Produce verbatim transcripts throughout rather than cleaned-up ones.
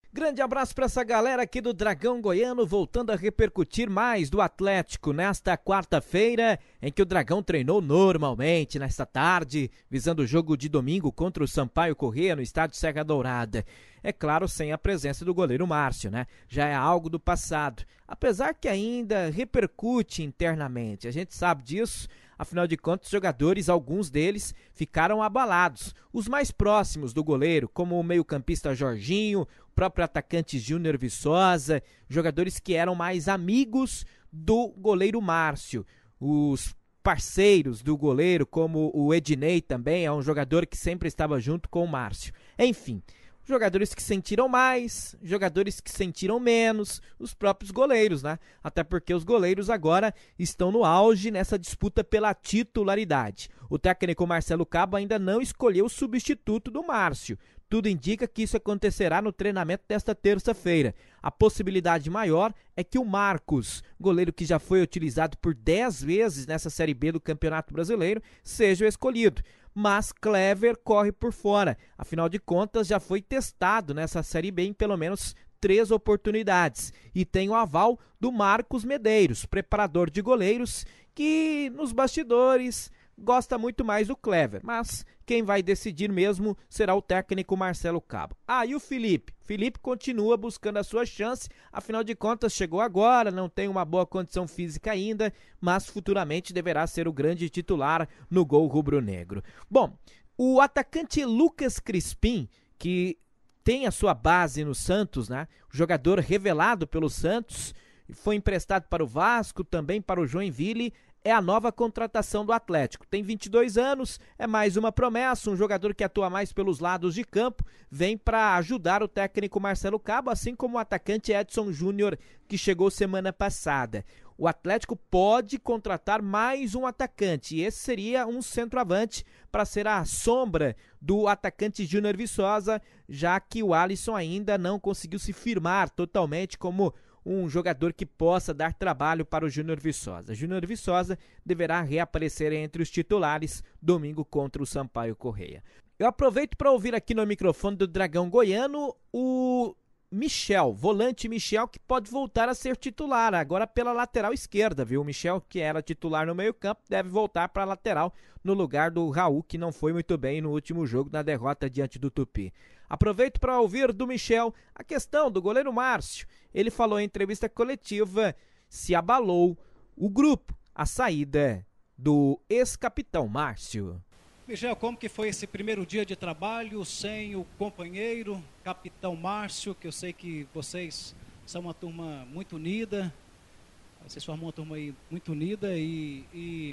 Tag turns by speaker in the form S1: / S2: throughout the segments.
S1: Grande abraço para essa galera aqui do Dragão Goiano, voltando a repercutir mais do Atlético nesta quarta-feira, em que o Dragão treinou normalmente nesta tarde, visando o jogo de domingo contra o Sampaio Corrêa no estádio Serra Dourada. É claro, sem a presença do goleiro Márcio, né? Já é algo do passado, apesar que ainda repercute internamente, a gente sabe disso. Afinal de contas, os jogadores, alguns deles, ficaram abalados. Os mais próximos do goleiro, como o meio-campista Jorginho, o próprio atacante Júnior Viçosa, jogadores que eram mais amigos do goleiro Márcio. Os parceiros do goleiro, como o Ednei também, é um jogador que sempre estava junto com o Márcio. Enfim, jogadores que sentiram mais, jogadores que sentiram menos, os próprios goleiros, né? Até porque os goleiros agora estão no auge nessa disputa pela titularidade. O técnico Marcelo Cabo ainda não escolheu o substituto do Márcio. Tudo indica que isso acontecerá no treinamento desta terça-feira. A possibilidade maior é que o Marcos, goleiro que já foi utilizado por dez vezes nessa Série B do Campeonato Brasileiro, seja o escolhido. Mas Clever corre por fora. Afinal de contas, já foi testado nessa Série B em pelo menos três oportunidades. E tem o aval do Marcos Medeiros, preparador de goleiros, que nos bastidores gosta muito mais do Clever, mas quem vai decidir mesmo será o técnico Marcelo Cabo. Ah, e o Felipe? Felipe continua buscando a sua chance, afinal de contas chegou agora, não tem uma boa condição física ainda, mas futuramente deverá ser o grande titular no gol rubro-negro. Bom, o atacante Lucas Crispim, que tem a sua base no Santos, né? O jogador revelado pelo Santos, foi emprestado para o Vasco, também para o Joinville, é a nova contratação do Atlético. Tem vinte e dois anos, é mais uma promessa, um jogador que atua mais pelos lados de campo, vem para ajudar o técnico Marcelo Cabo, assim como o atacante Edson Júnior, que chegou semana passada. O Atlético pode contratar mais um atacante, e esse seria um centroavante para ser a sombra do atacante Júnior Viçosa, já que o Alisson ainda não conseguiu se firmar totalmente como um jogador que possa dar trabalho para o Júnior Viçosa. Júnior Viçosa deverá reaparecer entre os titulares domingo contra o Sampaio Corrêa. Eu aproveito para ouvir aqui no microfone do Dragão Goiano o Michel, volante Michel, que pode voltar a ser titular agora pela lateral esquerda, viu? O Michel, que era titular no meio-campo, deve voltar para a lateral no lugar do Raul, que não foi muito bem no último jogo na derrota diante do Tupi. Aproveito para ouvir do Michel a questão do goleiro Márcio. Ele falou em entrevista coletiva se abalou o grupo, a saída do ex-capitão Márcio.
S2: Michel, como que foi esse primeiro dia de trabalho sem o companheiro, capitão Márcio, que eu sei que vocês são uma turma muito unida, vocês formam uma turma aí muito unida e, e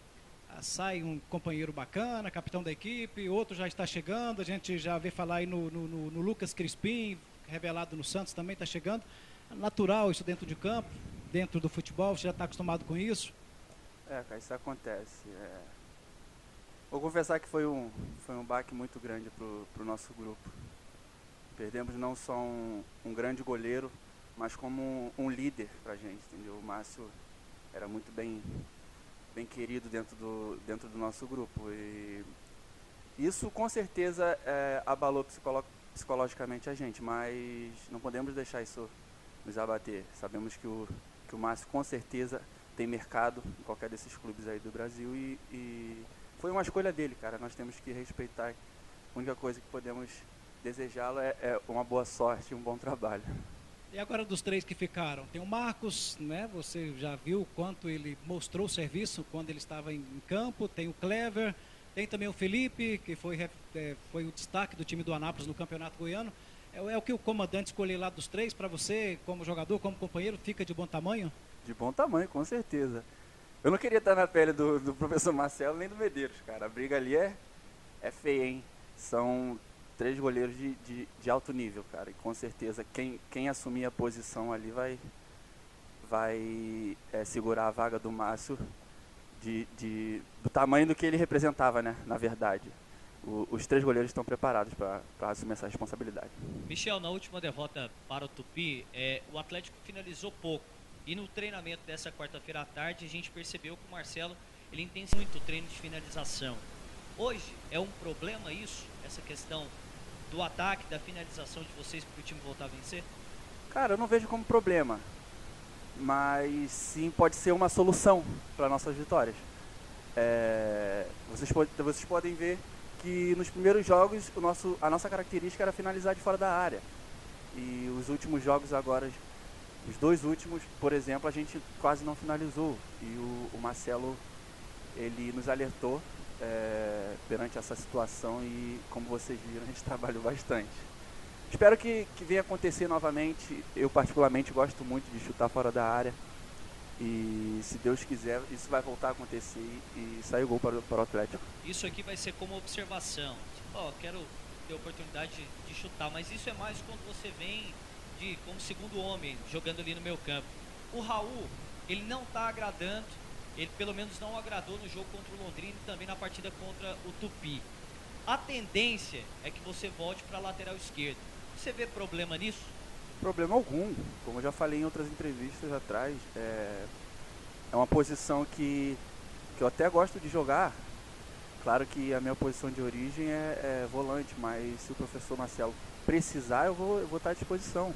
S2: sai um companheiro bacana, capitão da equipe, outro já está chegando, a gente já vê falar aí no, no, no, no Lucas Crispim, revelado no Santos também está chegando. É natural isso dentro de campo, dentro do futebol, você já está acostumado com isso?
S3: É, cara, isso acontece. É... Vou confessar que foi um, foi um baque muito grande pro, pro nosso grupo. Perdemos não só um, um grande goleiro, mas como um, um líder pra gente, entendeu? O Márcio era muito bem, bem querido dentro do, dentro do nosso grupo. E isso com certeza é, abalou psicolo, psicologicamente a gente, mas não podemos deixar isso nos abater. Sabemos que o, que o Márcio com certeza tem mercado em qualquer desses clubes aí do Brasil e, e foi uma escolha dele, cara. Nós temos que respeitar. A única coisa que podemos desejá-lo é, é uma boa sorte e um bom trabalho.
S2: E agora dos três que ficaram, tem o Marcos, né? Você já viu o quanto ele mostrou o serviço quando ele estava em campo. Tem o Clever, tem também o Felipe, que foi, é, foi o destaque do time do Anápolis no Campeonato Goiano. É, é o que o comandante escolheu lá dos três para você, como jogador, como companheiro, fica de bom tamanho?
S3: De bom tamanho, com certeza. Eu não queria estar na pele do, do professor Marcelo nem do Medeiros, cara. A briga ali é, é feia, hein? São três goleiros de, de, de alto nível, cara. E com certeza quem, quem assumir a posição ali vai, vai é, segurar a vaga do Márcio de, de, do tamanho do que ele representava, né? Na verdade. O, os três goleiros estão preparados para assumir essa responsabilidade.
S4: Michel, na última derrota para o Tupi, é, o Atlético finalizou pouco. E no treinamento dessa quarta-feira à tarde, a gente percebeu que o Marcelo ele intensifica muito o treino de finalização. Hoje é um problema isso, essa questão do ataque, da finalização de vocês para o time voltar a vencer?
S3: Cara, eu não vejo como problema, mas sim pode ser uma solução para nossas vitórias. É, vocês, pode, vocês podem ver que nos primeiros jogos o nosso, a nossa característica era finalizar de fora da área. E os últimos jogos agora, os dois últimos, por exemplo, a gente quase não finalizou. E o, o Marcelo, ele nos alertou é, perante essa situação e, como vocês viram, a gente trabalhou bastante. Espero que, que venha acontecer novamente. Eu particularmente gosto muito de chutar fora da área. E se Deus quiser, isso vai voltar a acontecer e sair o gol para, para o Atlético.
S4: Isso aqui vai ser como observação. Tipo, ó, quero ter oportunidade de, de chutar, mas isso é mais quando você vem de como segundo homem, jogando ali no meio campo. O Raul, ele não está agradando, ele pelo menos não agradou no jogo contra o Londrina e também na partida contra o Tupi. A tendência é que você volte para a lateral esquerda. Você vê problema nisso?
S3: Problema algum, como eu já falei em outras entrevistas atrás, é, é uma posição que, que eu até gosto de jogar. Claro que a minha posição de origem é, é volante, mas se o professor Marcelo precisar, eu vou, eu vou estar à disposição.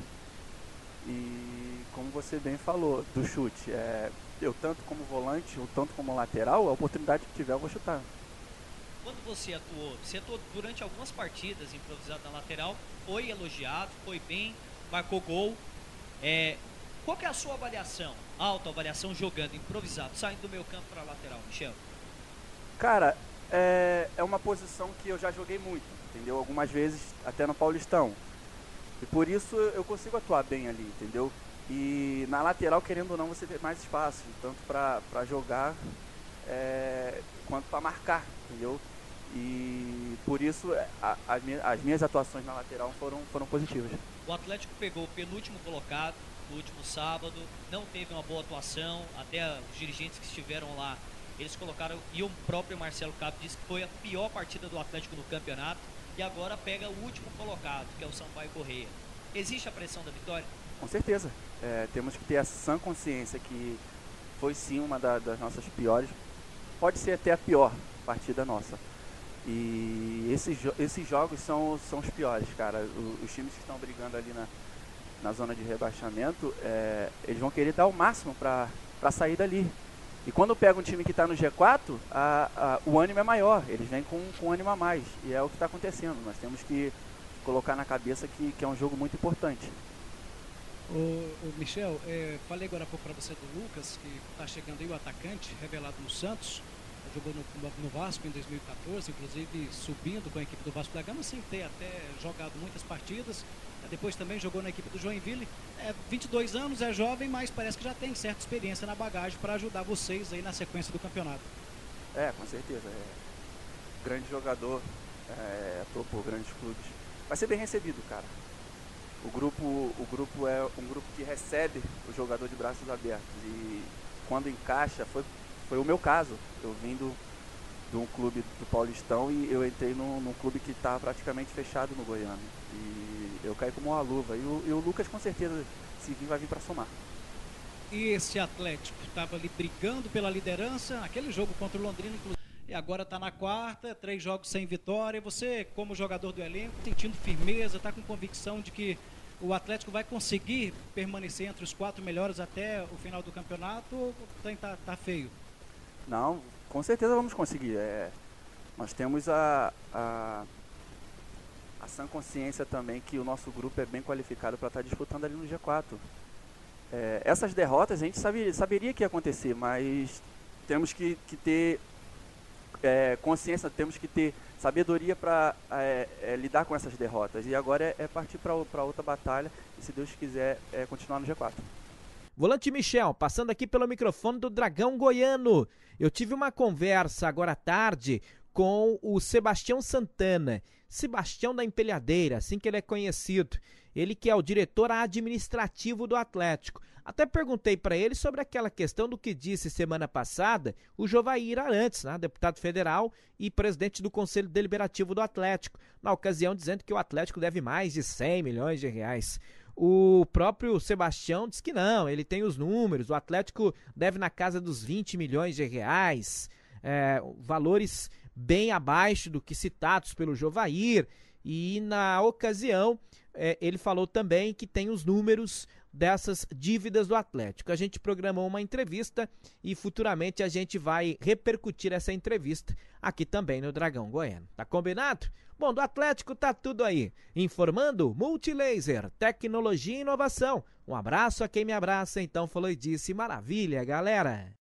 S3: E como você bem falou, do chute, é, eu tanto como volante, ou tanto como lateral, a oportunidade que tiver eu vou chutar.
S4: Quando você atuou, você atuou durante algumas partidas improvisado na lateral, foi elogiado, foi bem, marcou gol. É, qual que é a sua avaliação? Autoavaliação jogando, improvisado, saindo do meio campo para a lateral, Michel?
S3: Cara, é, é uma posição que eu já joguei muito, entendeu? Algumas vezes até no Paulistão. E por isso eu consigo atuar bem ali, entendeu? E na lateral, querendo ou não, você tem mais espaço, tanto para jogar é, quanto para marcar, entendeu? E por isso a, a, as minhas atuações na lateral foram, foram positivas.
S4: O Atlético pegou o penúltimo colocado no último sábado, não teve uma boa atuação, até os dirigentes que estiveram lá, eles colocaram, e o próprio Marcelo Cabo disse que foi a pior partida do Atlético no campeonato, e agora pega o último colocado, que é o Sampaio Corrêa. Existe a pressão da vitória?
S3: Com certeza. É, temos que ter a sã consciência que foi sim uma da, das nossas piores, pode ser até a pior partida nossa. E esses, esses jogos são, são os piores, cara. O, os times que estão brigando ali na, na zona de rebaixamento, é, eles vão querer dar o máximo para sair dali. E quando pega um time que está no G quatro, a, a, o ânimo é maior, eles vêm com, com ânimo a mais. E é o que está acontecendo. Nós temos que colocar na cabeça que, que é um jogo muito importante.
S2: O, o Michel, é, falei agora há pouco para você do Lucas, que está chegando aí o atacante, revelado no Santos. Jogou no, no Vasco em dois mil e quatorze, inclusive subindo com a equipe do Vasco da Gama, sem ter até jogado muitas partidas. Depois também jogou na equipe do Joinville. É, vinte e dois anos, é jovem, mas parece que já tem certa experiência na bagagem para ajudar vocês aí na sequência do campeonato.
S3: É, com certeza. É grande jogador, é, atuou por grandes clubes. Vai ser bem recebido, cara. O grupo, o grupo é um grupo que recebe o jogador de braços abertos. E quando encaixa, foi... Foi o meu caso, eu vim do, de um clube do Paulistão e eu entrei num, num clube que estava praticamente fechado no Goiânia. E eu caí como uma luva. E o, e o Lucas, com certeza, se vir, vai vir para somar.
S2: E esse Atlético estava ali brigando pela liderança, aquele jogo contra o Londrina, inclusive, e agora está na quarta, três jogos sem vitória. E você, como jogador do elenco, sentindo firmeza, está com convicção de que o Atlético vai conseguir permanecer entre os quatro melhores até o final do campeonato ou está tá feio?
S3: Não, com certeza vamos conseguir. É, nós temos a, a, a sã consciência também que o nosso grupo é bem qualificado para estar disputando ali no G quatro. É, essas derrotas a gente sabe, saberia que ia acontecer, mas temos que, que ter é, consciência, temos que ter sabedoria para é, é, lidar com essas derrotas. E agora é, é partir para outra batalha e, se Deus quiser, é continuar no G quatro.
S1: Volante Michel, passando aqui pelo microfone do Dragão Goiano. Eu tive uma conversa agora à tarde com o Sebastião Santana, Sebastião da Empilhadeira, assim que ele é conhecido. Ele que é o diretor administrativo do Atlético. Até perguntei para ele sobre aquela questão do que disse semana passada o Jovair Arantes, né, deputado federal e presidente do Conselho Deliberativo do Atlético, na ocasião dizendo que o Atlético deve mais de cem milhões de reais. O próprio Sebastião diz que não, ele tem os números, o Atlético deve na casa dos vinte milhões de reais, é, valores bem abaixo do que citados pelo Jovair, e na ocasião é, ele falou também que tem os números dessas dívidas do Atlético. A gente programou uma entrevista e futuramente a gente vai repercutir essa entrevista aqui também no Dragão Goiano. Tá combinado? Bom, do Atlético tá tudo aí. Informando Multilaser, tecnologia e inovação. Um abraço a quem me abraça, então falou e disse. Maravilha, galera!